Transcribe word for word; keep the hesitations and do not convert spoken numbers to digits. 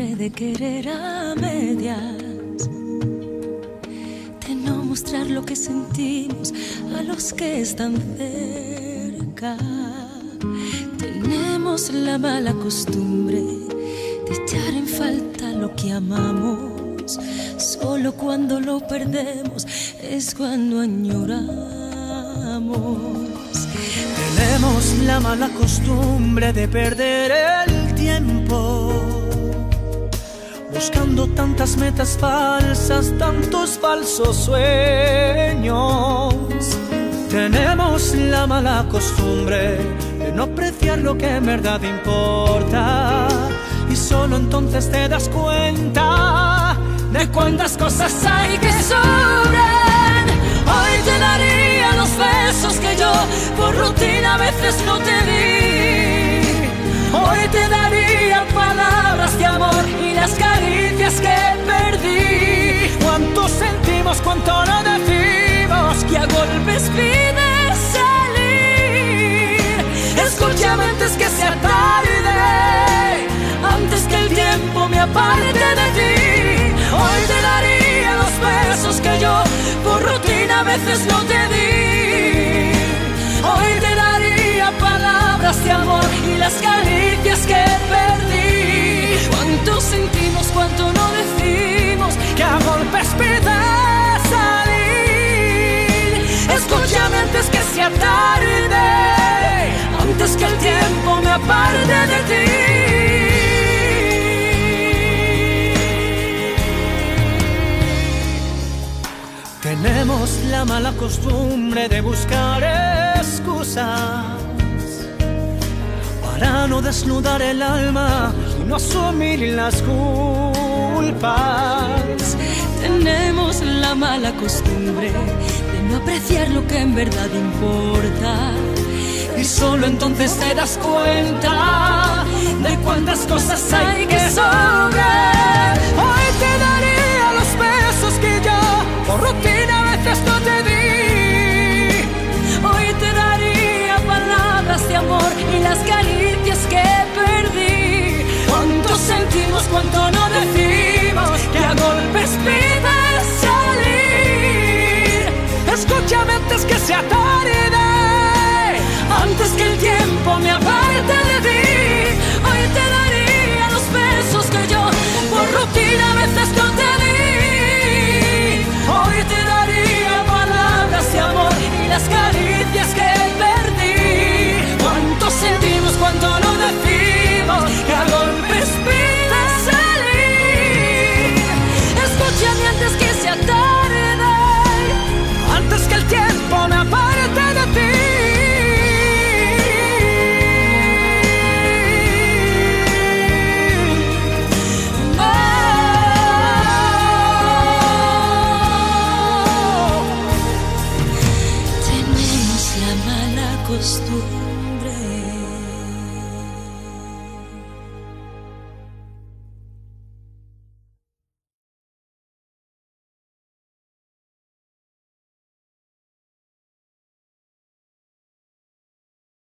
costumbre de querer a medias, de no mostrar lo que sentimos a los que están cerca. Tenemos la mala costumbre de echar en falta lo que amamos. Solo cuando lo perdemos es cuando añoramos. Tenemos la mala costumbre de perder el tiempo buscando tantas metas falsas, tantos falsos sueños. Tenemos la mala costumbre de no apreciar lo que en verdad importa, y solo entonces te das cuenta de cuántas cosas hay que sobran. Hoy te daría los besos que yo por rutina a veces no te di. Hoy te daría palabras de amor y las caricias que perdí. Cuánto sentimos, cuánto no decimos, que a golpes pides salir. Escúchame antes que sea tarde, antes que el tiempo me aparte de ti. Hoy te daría los besos que yo por rutina a veces no te di. Hoy te daría palabras de amor y las caricias que perdí. Cuánto sentimos, cuánto no decimos, que a golpes pides salir. Escúchame antes que sea tarde, antes que el tiempo me aparte de ti. Tenemos la mala costumbre de buscar excusas para no desnudar el alma y no asumir las culpas. Tenemos la mala costumbre de no apreciar lo que en verdad importa, y solo entonces te das cuenta de cuántas cosas hay que sobrar. Hoy te daría los besos que yo por rutina a veces no te di. hoy te daría palabras de amor y las caricias que perdí. Cuánto sentimos, cuánto no decimos, que a golpes pides salir. Escúchame antes que sea tarde, antes que el tiempo me